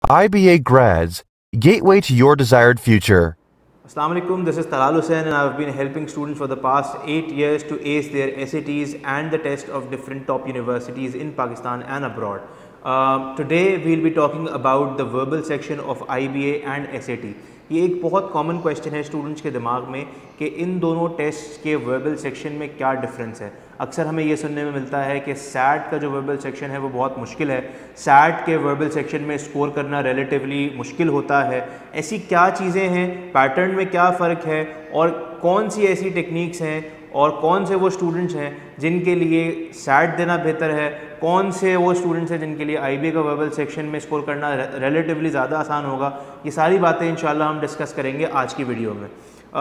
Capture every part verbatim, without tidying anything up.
I B A Grads, Gateway to Your Desired Future. Assalamu alaikum, this is Talal Hussain and I have been helping students for the past eight years to ace their S A Ts and the test of different top universities in Pakistan and abroad. Uh, today we will be talking about the verbal section of I B A and S A T. ये एक बहुत common question है students के दिमाग में कि इन दोनों test के वर्बल सेक्शन में क्या डिफरेंस है। अक्सर हमें ये सुनने में मिलता है कि सैट का जो वर्बल सेक्शन है वो बहुत मुश्किल है, सैट के वर्बल सेक्शन में स्कोर करना रिलेटिवली मुश्किल होता है। ऐसी क्या चीज़ें हैं, पैटर्न में क्या फ़र्क है और कौन सी ऐसी टेक्निक्स हैं और कौन से वो स्टूडेंट्स हैं जिनके लिए सैट देना बेहतर है, कौन से वो स्टूडेंट्स हैं जिनके लिए आई बी ए का वर्बल सेक्शन में स्कोर करना रिलेटिवली ज़्यादा आसान होगा। ये सारी बातें इंशाल्लाह हम डिस्कस करेंगे आज की वीडियो में।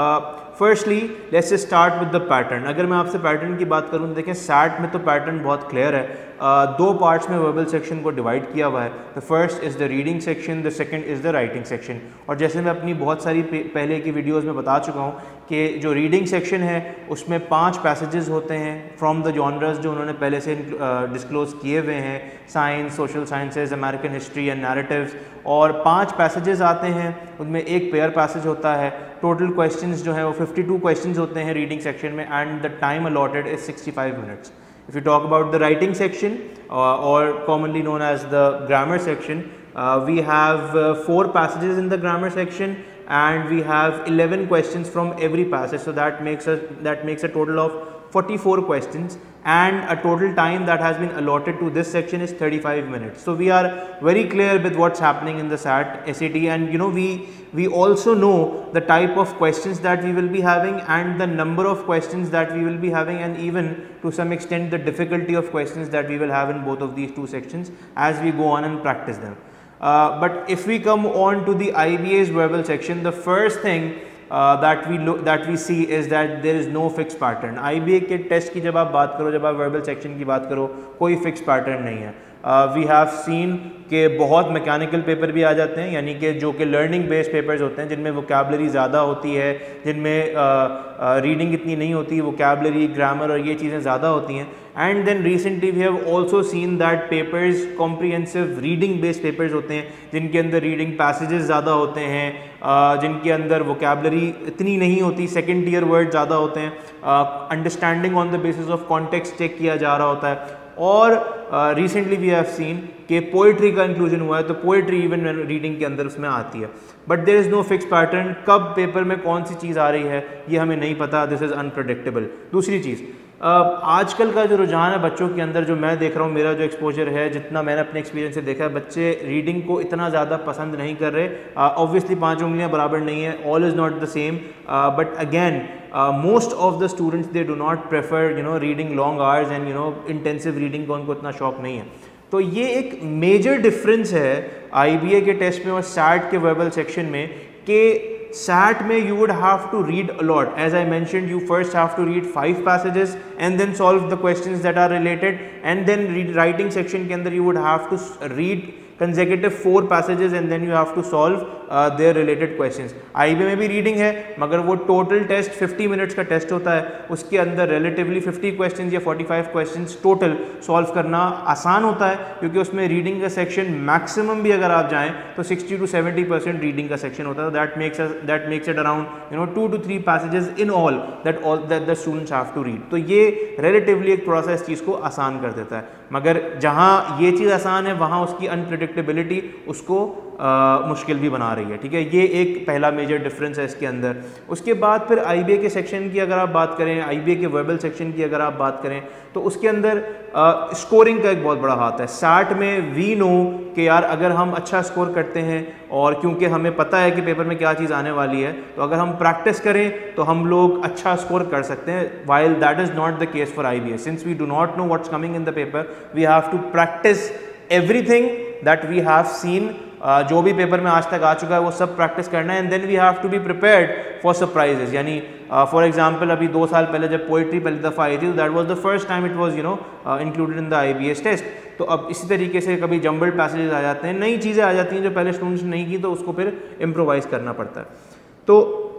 Firstly let's start with the pattern. अगर मैं आपसे पैटर्न की बात करूँ तो देखें सैट में तो पैटर्न बहुत क्लियर है। uh, दो पार्ट्स में वर्बल सेक्शन को डिवाइड किया हुआ है। The first is the reading section, the second is the writing section. और जैसे मैं अपनी बहुत सारी पहले की वीडियोज़ में बता चुका हूँ कि जो रीडिंग सेक्शन है उसमें पांच पैसेजेस होते हैं फ्रॉम द जॉनर्स जो उन्होंने पहले से डिस्क्लोज uh, किए हुए हैं, science, social sciences, American history and narratives, और पांच पैसेजेस आते हैं, उनमें एक पेयर पैसेज होता है। टोटल क्वेश्चंस जो है वो बावन क्वेश्चंस होते हैं रीडिंग सेक्शन में and the time allotted is sixty five minutes. If you talk about the writing section uh, or commonly known as the grammar section, uh, we have uh, four passages in the grammar section and we have eleven questions from every passage, so that makes a that makes a total of forty-four questions and a total time that has been allotted to this section is thirty-five minutes. So we are very clear with what's happening in the SAT S A T, and you know we we also know the type of questions that we will be having and the number of questions that we will be having, and even to some extent the difficulty of questions that we will have in both of these two sections as we go on and practice them. Uh, but if we come on to the I B A's verbal section, the first thing Uh, that we look that we see is that there is no fixed pattern. I B A के test की जब आप बात करो, जब आप verbal section की बात करो, कोई फिक्स पैटर्न नहीं है। वी हैव सीन के बहुत मैकेनिकल पेपर भी आ जाते हैं, यानी कि जो कि लर्निंग बेस्ड पेपर्स होते हैं जिनमें वोकैबलरी ज़्यादा होती है, जिनमें रीडिंग uh, uh, इतनी नहीं होती, वोकैबलरी, ग्रामर और ये चीज़ें ज़्यादा होती हैं। And then recently we have also seen that papers comprehensive reading based papers होते हैं जिनके अंदर रीडिंग पैसेजेस ज़्यादा होते हैं, uh, जिनके अंदर वोकैबलरी इतनी नहीं होती, सेकेंड टीयर वर्ड ज़्यादा होते हैं, understanding on the basis of context check किया जा रहा होता है। और रिसेंटली वी हैव सीन कि पोइट्री का इंक्लूजन हुआ है, तो पोइट्री इवन रीडिंग के अंदर उसमें आती है। But there is no fix pattern, कब पेपर में कौन सी चीज़ आ रही है ये हमें नहीं पता, दिस इज़ अनप्रडिक्टेबल। दूसरी चीज़, Uh, आजकल का जो रुझान है बच्चों के अंदर, जो मैं देख रहा हूँ, मेरा जो एक्सपोजर है, जितना मैंने अपने एक्सपीरियंस से देखा है, बच्चे रीडिंग को इतना ज़्यादा पसंद नहीं कर रहे। ऑब्वियसली uh, पांच उंगलियाँ बराबर नहीं है, all is not the same, but again most of the students they do not prefer you know reading long hours and you know intensive reading का उनको इतना शौक नहीं है। तो ये एक मेजर डिफरेंस है आई बी ए के टेस्ट में और सैट के वर्बल सेक्शन में कि सैट में you would have to read a lot. As I mentioned, you first have to read five passages and then solve the questions that are related, and then read writing section के अंदर you would have to read consecutive four passages and then you have to solve uh, their related questions. I B A में भी reading है मगर वो total test fifty minutes का test होता है, उसके अंदर रिलेटिवली फिफ्टी क्वेश्चंस या forty five questions total solve करना आसान होता है, क्योंकि उसमें रीडिंग का सेक्शन मैक्सिमम भी अगर आप जाएं तो sixty to seventy percent reading का सेक्शन होता है। That makes that makes it around you know two to three passages in all that all that the students have to read. तो ये रिलेटिवली एक थोड़ा सा इस चीज़ को आसान कर देता है, मगर जहाँ ये चीज़ आसान है वहाँ उसकी अनप्रिडिक्टेबिलिटी उसको आ, मुश्किल भी बना रही है। ठीक है, ये एक पहला मेजर डिफरेंस है इसके अंदर। उसके बाद फिर आई बी ए के सेक्शन की अगर आप बात करें, आई बी ए के वर्बल सेक्शन की अगर आप बात करें, तो उसके अंदर स्कोरिंग का एक बहुत बड़ा हाथ है। सैट में वी नो कि यार अगर हम अच्छा स्कोर करते हैं और क्योंकि हमें पता है कि पेपर में क्या चीज़ आने वाली है, तो अगर हम प्रैक्टिस करें तो हम लोग अच्छा स्कोर कर सकते हैं, while that is not the case for I B A. Since we do not know what's coming in the paper, we have to practice everything that we have seen. जो भी पेपर में आज तक आ चुका है वो सब प्रैक्टिस करना है, and then we have to be prepared for surprises. यानी फॉर एग्जांपल अभी दो साल पहले जब पोइट्री पहली दफ़ा आई थी, that was the first time it was you know included in the I B S test. तो अब इसी तरीके से कभी जम्बल्ड पैसेजेस आ जाते हैं, नई चीज़ें आ जाती हैं जो पहले स्टूडेंट्स ने नहीं की, तो उसको फिर इम्प्रोवाइज़ करना पड़ता है। तो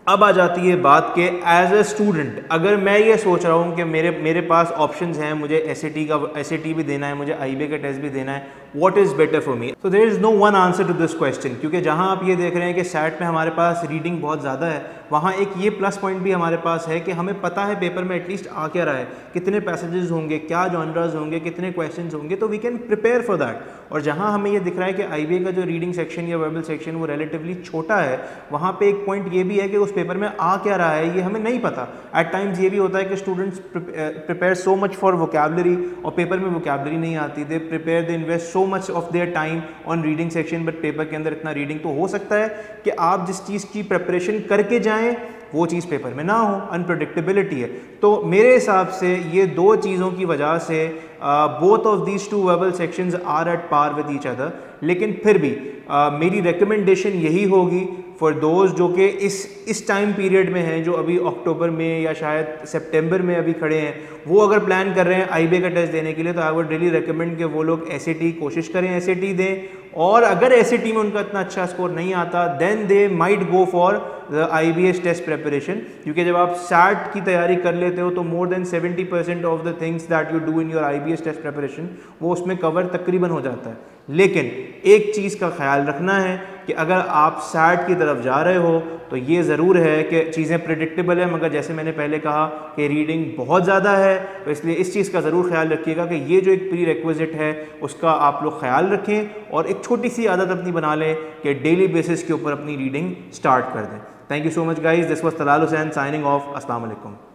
अब आ जाती है बात के एज अ स्टूडेंट अगर मैं ये सोच रहा हूँ कि मेरे मेरे पास ऑप्शंस हैं, मुझे एसएटी का एसएटी भी देना है, मुझे आईबीए का टेस्ट भी देना है, what is better for me? So there is no one answer to this question, क्योंकि जहाँ आप ये देख रहे हैं कि सैट में हमारे पास रीडिंग बहुत ज़्यादा है, वहाँ एक ये प्लस पॉइंट भी हमारे पास है कि हमें पता है पेपर में एटलीस्ट आ क्या रहा है, कितने पैसेजेस होंगे, क्या जॉनरास होंगे, कितने क्वेश्चन होंगे, तो we can prepare for that. और जहाँ हमें ये दिख रहा है कि आईबीए का जो रीडिंग सेक्शन या वर्बल सेक्शन वो रिलेटिवली छोटा है, वहाँ पे एक पॉइंट ये भी है कि उस पेपर में आ क्या रहा है ये हमें नहीं पता। एट टाइम्स ये भी होता है कि students prepare so much for vocabulary और पेपर में वोकैबुलरी नहीं आती, they prepare they invest so much of their time on reading section, but paper के अंदर इतना रीडिंग तो हो सकता है कि आप जिस चीज़ की प्रिपरेशन करके जाएं वो चीज़ पेपर में ना हो, अनप्रेडिक्टेबिलिटी है। तो मेरे हिसाब से ये दो चीज़ों की वजह से both of these two verbal sections are at par with each other, लेकिन फिर भी uh, मेरी रिकमेंडेशन यही होगी फॉर दोज जो कि इस इस टाइम पीरियड में हैं, जो अभी अक्टूबर में या शायद सितंबर में अभी खड़े हैं, वो अगर प्लान कर रहे हैं आईबीए का टेस्ट देने के लिए, तो आई वुड रियली रिकमेंड कि वो लोग एसएटी कोशिश करें, एसएटी दें, और अगर एसएटी में उनका इतना अच्छा स्कोर नहीं आता then they might go for the IBS test preparation, क्योंकि जब आप सैट की तैयारी कर लेते हो तो more than seventy percent of the things that you do in your IBS test preparation वो उसमें कवर तकरीबन हो जाता है। लेकिन एक चीज़ का ख्याल रखना है कि अगर आप सैट की तरफ जा रहे हो तो ये ज़रूर है कि चीज़ें प्रेडिक्टेबल है, मगर जैसे मैंने पहले कहा कि रीडिंग बहुत ज़्यादा है, तो इसलिए इस चीज़ का ज़रूर ख्याल रखिएगा कि ये जो एक प्री रिक्विजिट है उसका आप लोग ख्याल रखें और एक छोटी सी आदत अपनी बना लें कि डेली बेसिस के ऊपर अपनी रीडिंग स्टार्ट कर दें। Thank you so much guys, this was Talal Hussain signing off. अस्सलाम वालेकुम।